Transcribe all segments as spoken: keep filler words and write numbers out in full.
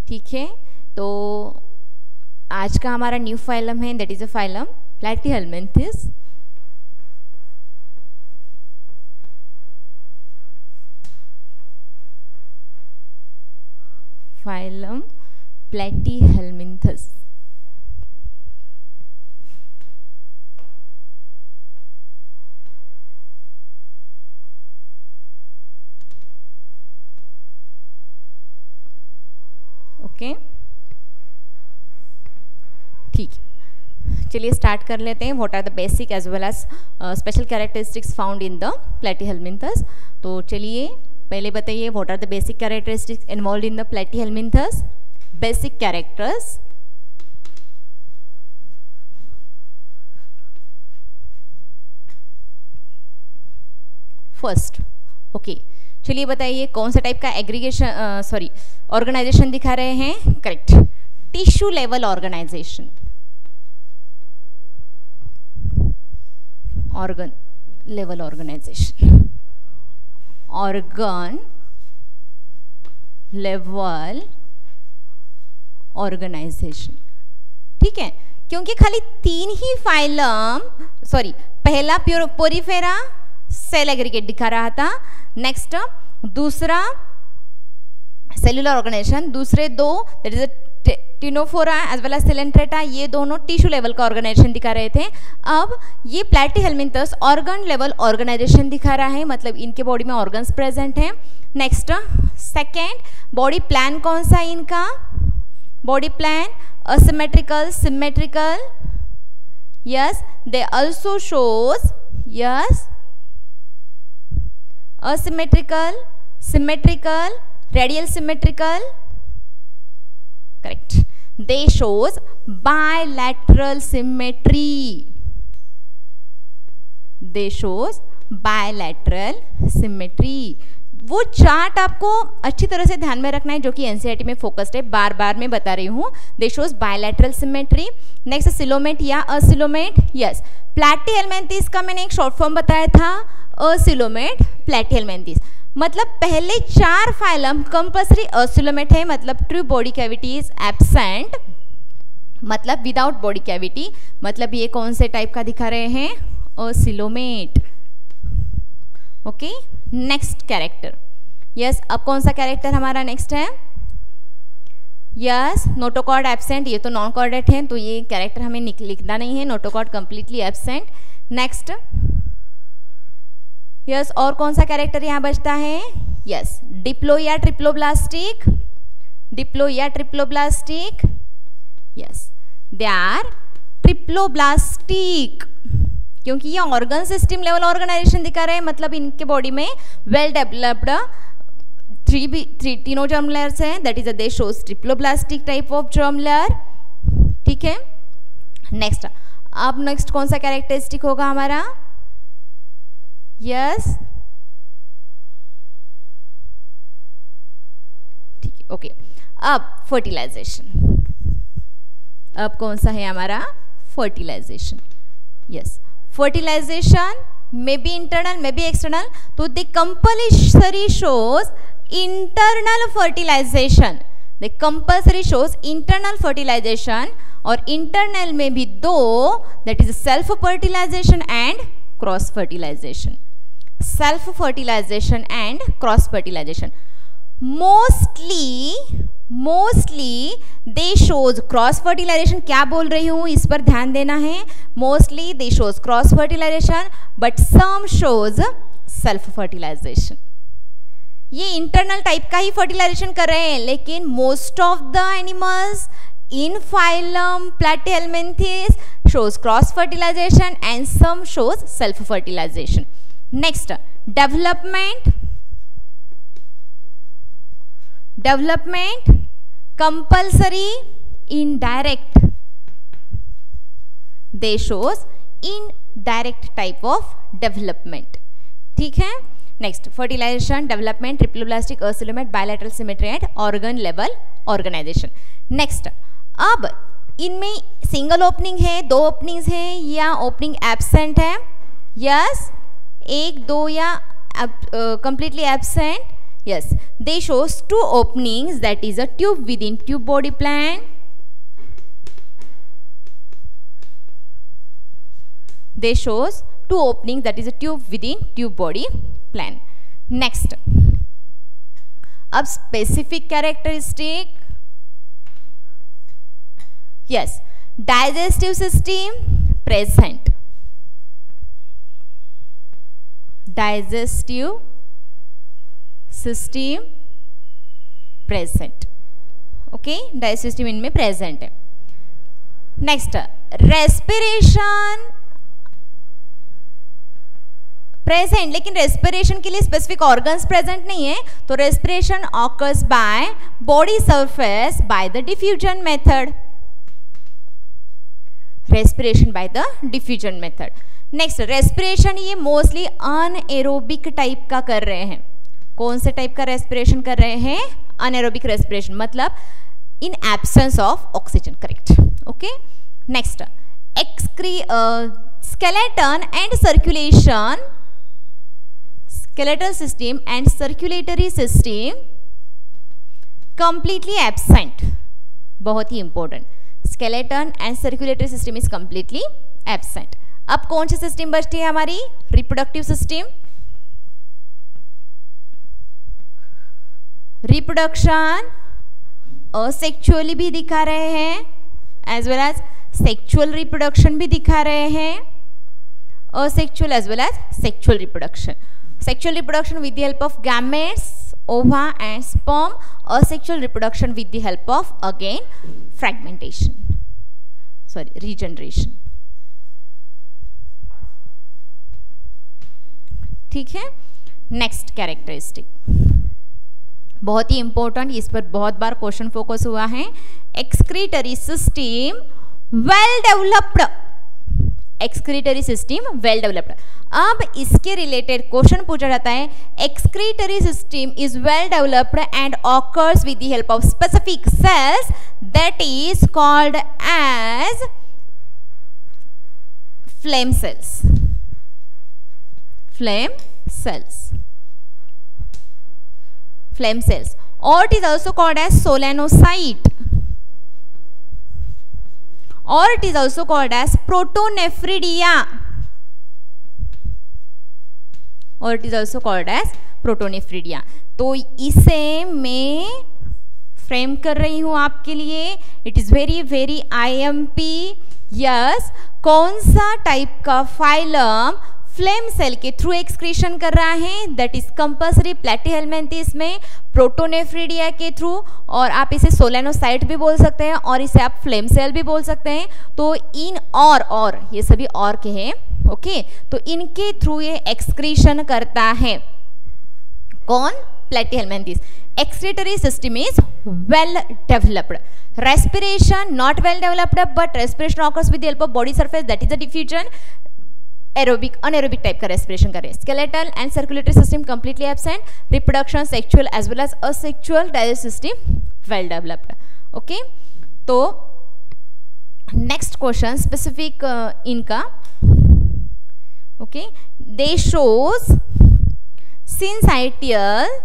ठीक है, तो आज का हमारा न्यू फाइलम है, that is a phylum platyhelminthes. Phylum platyhelminthes. Okay, ठीक है, चलिए स्टार्ट कर लेते हैं। What are the basic as well as special characteristics found in the platyhelminthes. तो चलिए पहले बताइए, what are the basic characteristics involve in the platyhelminthes. Basic characters, first, okay, चलिए बताइए कौन सा टाइप का एग्रीगेशन सॉरी ऑर्गेनाइजेशन दिखा रहे हैं। Correct, tissue level organisation, organ level organisation, organ level organisation. ठीक है, क्योंकि खाली तीन ही फाइलम सॉरी पहला पोरिफेरा सेल एग्रीगेट दिखा रहा था, नेक्स्ट दूसरा सेल्यूलर ऑर्गेनाइजेशन, दूसरे दो that is ctenophora as well as coelenterata, ये दोनों टिश्यू लेवल का ऑर्गेनाइजेशन दिखा रहे थे। अब ये प्लैटीहेलमिन्थेस ऑर्गन लेवल ऑर्गेनाइजेशन दिखा रहा है, मतलब इनके बॉडी में ऑर्गन्स प्रेजेंट हैं। नेक्स्ट सेकेंड, बॉडी प्लान कौन सा है इनका, body plan asymmetrical, symmetrical, yes, they also shows yes asymmetrical, symmetrical, radial symmetrical, correct, they shows bilateral symmetry, they shows bilateral symmetry। वो चार्ट आपको अच्छी तरह से ध्यान में रखना है जो कि एनसीईआरटी में फोकस्ड है, बार बार मैं बता रही हूँ। They shows bilateral symmetry. Next coelomate या असिलोमेट, यस, प्लैटीहेलमिन्थेस का मैंने एक शॉर्ट फॉर्म बताया था, असिलोमेट प्लैटीहेलमिन्थेस। मतलब पहले चार फाइलम कंपल्सरी असिलोमेट है, मतलब true body cavity is absent, मतलब विदाउट बॉडी कैविटी, मतलब ये कौन से टाइप का दिखा रहे हैं, acoelomate. Okay, next character, yes, अब कौन सा कैरेक्टर हमारा नेक्स्ट है, यस, नोटोकॉर्ड एब्सेंट, ये तो नॉन कॉर्डेट है तो ये कैरेक्टर हमें लिखना नहीं है, notochord completely absent. Next, yes, और कौन सा कैरेक्टर यहाँ बचता है, यस, डिप्लो या ट्रिप्लोब्लास्टिक, डिप्लो या triploblastic, yes, they are triploblastic, क्योंकि ये ऑर्गन सिस्टम लेवल ऑर्गेनाइजेशन दिखा रहे हैं, मतलब इनके बॉडी में well developed three B three तीनों जर्म लेयर्स हैं, that is a they shows triploblastic type of germ layer. ठीक है, नेक्स्ट, अब नेक्स्ट कौन सा कैरेक्टरिस्टिक होगा हमारा, यस, ठीक है, ओके। अब फर्टिलाइजेशन, अब कौन सा है हमारा, fertilisation, yes, fertilisation may be internal may be external, तो the compulsory shows internal fertilisation, the compulsory shows internal fertilisation, और इंटरनल में भी दो, that is self fertilisation and cross fertilisation, self fertilisation and cross fertilisation. Mostly mostly they shows cross fertilisation, क्या बोल रही हूँ इस पर ध्यान देना है, mostly they shows cross fertilisation but some shows self fertilisation. ये इंटरनल टाइप का ही फर्टिलाइजेशन कर रहे हैं, लेकिन most of the animals in phylum platyhelminthes shows cross fertilization and some shows self fertilization. Next, development development compulsory indirect, they shows indirect type of development. ठीक है, next fertilisation, development, triploblastic, acoelomate, bilateral symmetry and organ level organisation. Next, अब इनमें single opening है, दो openings हैं या opening absent है, yes, एक दो या completely absent Yes, they shows two openings, that is a tube within tube body plan. They shows two openings, that is a tube within tube body plan. Next, अब specific characteristic. Yes, digestive system present. Digestive system present. Okay, digestive system इनमें present है. Next, respiration present, लेकिन respiration के लिए specific organs present नहीं है, तो respiration occurs by body surface by the diffusion method. Respiration by the diffusion method. Next, respiration ये mostly anaerobic type का कर रहे हैं. कौन से टाइप का रेस्पिरेशन कर रहे हैं? अनएरोबिक रेस्पिरेशन, मतलब in absence of oxygen. Correct. Okay. Next, excretory skeleton and circulation, skeletal system and circulatory system completely absent. बहुत ही important. Skeleton and circulatory system is completely absent. अब कौन सी सिस्टम बचती है हमारी? Reproductive system. रिप्रोडक्शन असेक्चुअली भी दिखा रहे हैं, as well as sexual reproduction भी दिखा रहे हैं. Asexual as well as sexual reproduction. Sexual reproduction with the help of gametes, ova and sperm. Asexual reproduction with the help of again fragmentation, sorry regeneration. ठीक है. Next characteristic बहुत ही important, इस पर बहुत बार क्वेश्चन फोकस हुआ है. Excretory system well developed. Excretory system well developed. अब इसके रिलेटेड क्वेश्चन पूछा जाता है. Excretory system is well developed and occurs with the help of specific cells that is called as flame cells. Flame cells. Flame cells, or it is also called as solenocyte, or it is also called as protonephridia, or it is also called as protonephridia. तो इसे मैं frame कर रही हूं आपके लिए. It is very very I M P. Yes, कौन सा टाइप का फाइलम फ्लेम सेल के थ्रू एक्सक्रीशन कर रहा है? दैट इज कंपल्सरी प्लैटीहेल्मिन्थेस में प्रोटोनेफ्रिडिया के थ्रू, और आप इसे सोलेनोसाइट भी बोल सकते हैं और इसे आप फ्लेम सेल भी बोल सकते हैं. तो इन और और ये सभी और के हैं. ओके, तो इनके थ्रू ये एक्सक्रीशन करता है. कौन? Platyhelminthes. Excretory system is well developed. Respiration not well developed, but respiration occurs with the help of body surface, that is the diffusion. Aerobic, anaerobic type का respiration कर रहे हैं. Skeletal and circulatory system completely absent. Reproduction, sexual as well as asexual digestive system well developed. Okay, तो next question specific uh, इनका. Okay, they shows syncytial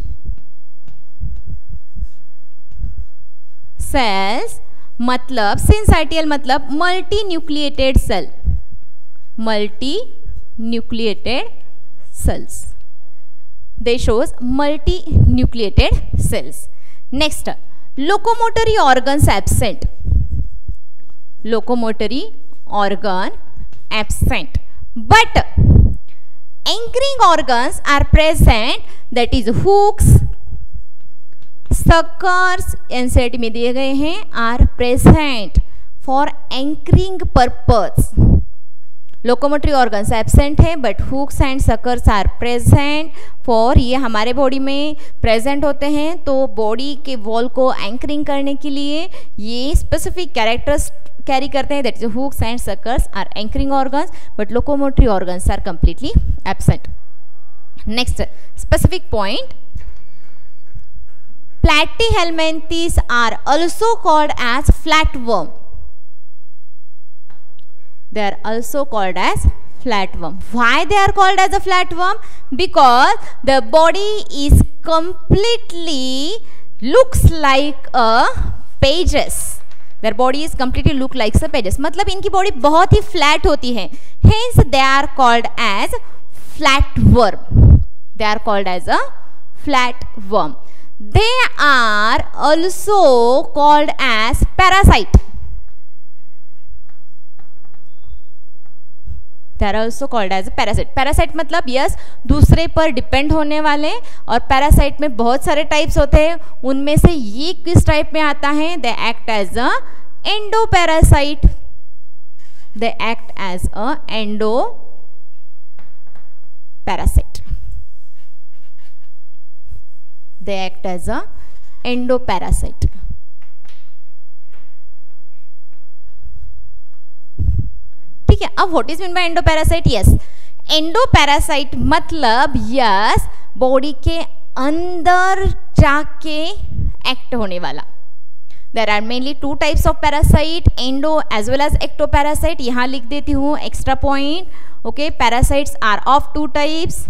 cells, मतलब syncytial मतलब multi nucleated cell. Multi nucleated cells. They shows multi nucleated cells. Next, locomotory organs absent. Locomotory organ absent, but anchoring organs are present, that is hooks, suckers NCERT में दिए गए हैं, are present for anchoring purpose. Locomotory organs absent है, but hooks and suckers are present for, ये हमारे body में present होते हैं. तो बॉडी के वॉल को एंकरिंग करने के लिए ये स्पेसिफिक कैरेक्टर्स कैरी करते हैं, that is hooks and suckers are anchoring organs, but locomotory organs are completely absent. Next specific point, platyhelminthes are also called as flatworm. They are also called as flatworm. Why they are called as a flatworm? Because the body is completely looks like a pages. Their body is completely look like a pages. मतलब इनकी body बहुत ही flat होती है. Hence they are called as flatworm. They are called as a flatworm. They are also called as parasite. They are also called as a parasite. Parasite मतलब yes दूसरे पर depend होने वाले, और पैरासाइट में बहुत सारे टाइप्स होते हैं. उनमें से ये किस टाइप में आता है? They act as a endoparasite. They act as a endoparasite. They act as a endoparasite. ठीक है. अब what is mean by endoparasite? Yes, endoparasite मतलब यस बॉडी के अंदर जाके एक्ट होने वाला. There are mainly two types of parasite, endo as well as ectoparasite. यहाँ लिख देती हूँ extra point. Okay, parasites are of two types,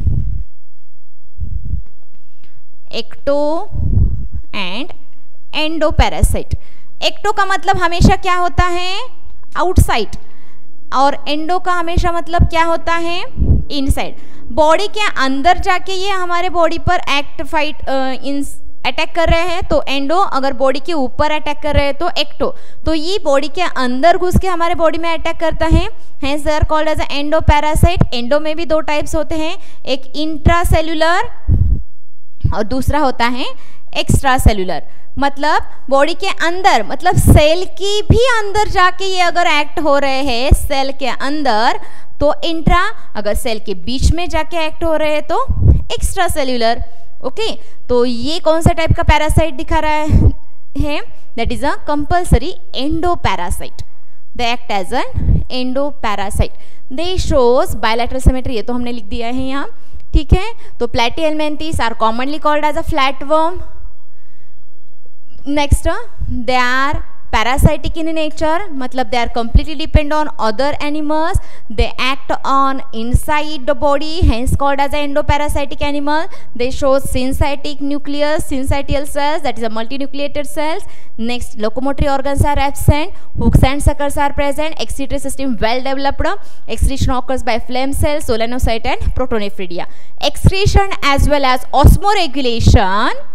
ecto and endoparasite. Ecto का मतलब हमेशा क्या होता है? आउटसाइड. और एंडो का हमेशा मतलब क्या होता है? इनसाइड. बॉडी के अंदर जाके ये हमारे बॉडी पर एक्ट फाइट इन अटैक कर रहे हैं तो एंडो, अगर बॉडी के ऊपर अटैक कर रहे हैं तो एक्टो. तो ये बॉडी के अंदर घुस के हमारे बॉडी में अटैक करता है. Hence they are called as endo parasite. Endo में भी दो टाइप्स होते हैं, एक इंट्रासेल्युलर और दूसरा होता है एक्स्ट्रा सेल्युलर. मतलब बॉडी के अंदर, मतलब सेल की भी अंदर जाके ये अगर एक्ट हो रहे हैं सेल के अंदर तो इंट्रा, अगर सेल के बीच में जाके एक्ट हो रहे हैं तो एक्स्ट्रा सेल्युलर. ओके, तो ये कौन सा टाइप का पैरासाइट दिखा रहा है? That is a compulsory endoparasite. They act as an endoparasite. They shows bilateral symmetry. ये तो हमने लिख दिया है यहाँ. ठीक है, तो platyhelminthes are commonly called as a flatworm. Next, they are parasitic in nature, मतलब they are completely depend on other animals. They act on inside the body, hence called as an endoparasitic animal. They show syncytic nucleus, syncytial cells, that is a multinucleated cells. Next, locomotory organs are absent, hooks and suckers are present, excretory system well developed. Excretion occurs by phlegm cells, solenocyte and protonephridia. Excretion as well as osmoregulation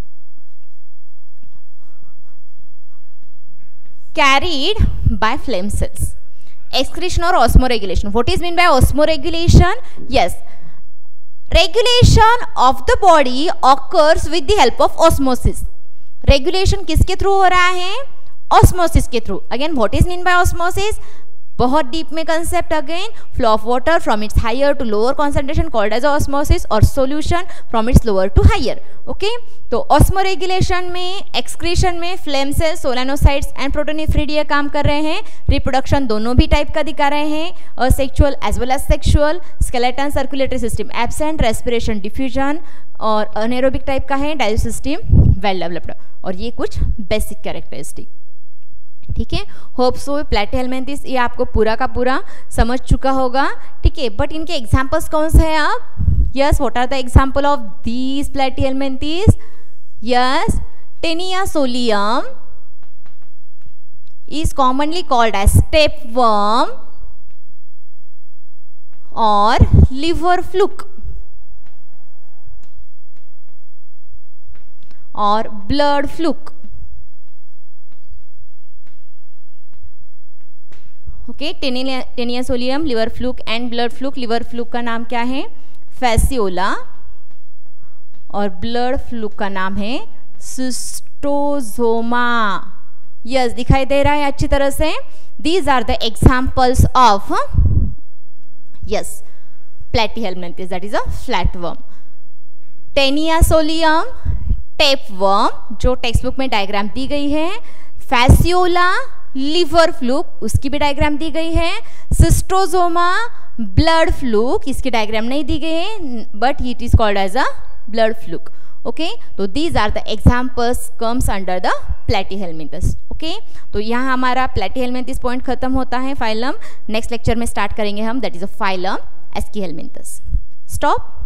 carried by phlegm cells. Excretion or osmoregulation. What is mean by osmoregulation? Yes, regulation of the body occurs with the help of osmosis. Regulation किसके थ्रू हो रहा है? Osmosis के थ्रू. Again, what is mean by osmosis? बहुत deep में concept. Again, flow of water from its higher to lower concentration called as osmosis, और solution from its lower to higher. Okay, तो ऑस्मोरेगुलेशन में, एक्सक्रीशन में flame cells, solenocytes and protonephridia काम कर रहे हैं. रिप्रोडक्शन दोनों भी टाइप का दिखा रहे हैं, asexual as well as sexual. Skeleton circulatory system absent, respiration diffusion और अनेरोबिक टाइप का है. Digestive system well developed. और ये कुछ बेसिक कैरेक्टरिस्टिक. ठीक है, होप सो प्लैटिहेल्मिन्थेस ये आपको पूरा का पूरा समझ चुका होगा. ठीक है, बट इनके एग्जांपल्स कौन से हैं आप? Yes, what are the example of these platyhelminthes? Yes, taenia solium is commonly called as tapeworm और लिवर फ्लूक और blood fluke. Okay, taenia solium, liver fluke and blood fluke. Liver fluke का नाम क्या है? फैसियोला. और blood fluke का नाम है सिस्टोजोमा. यस, दिखाई दे रहा है अच्छी तरह से. These are the examples of yes platyhelminthes, that is a flatworm. Taenia solium, tapeworm जो टेक्स्ट बुक में डायग्राम दी गई है. फैसियोला, लिवर फ्लूक उसकी भी डायग्राम दी गई है. सिस्टोजोमा, ब्लड फ्लूक इसकी डायग्राम नहीं दी गई है, but it is called as a blood fluke. Okay, तो these are the examples comes under the platyhelminthes. Okay, तो यहाँ हमारा प्लेटीहेलमिंथस पॉइंट खत्म होता है फाइलम। नेक्स्ट लेक्चर में स्टार्ट करेंगे हम, that is a phylum aschelminthes. Stop.